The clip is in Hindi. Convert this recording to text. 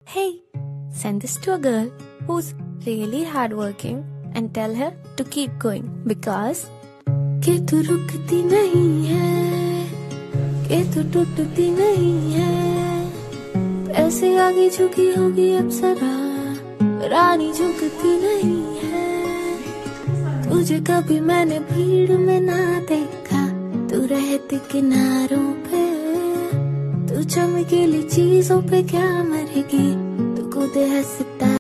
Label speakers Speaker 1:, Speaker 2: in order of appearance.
Speaker 1: Hey, send this to a girl who's really hardworking and tell her to keep going because
Speaker 2: कि तू रुकती नहीं है, कि तू टूटती नहीं है। ऐसे आगे झुकी होगी अप्सरा, रानी झुकती नहीं है। तुझे कभी मैंने भीड़ में ना देखा, तू रहती किनारों पे। तू चमकीली चीजों पे क्या मरेगी, तू कूदे है सितारों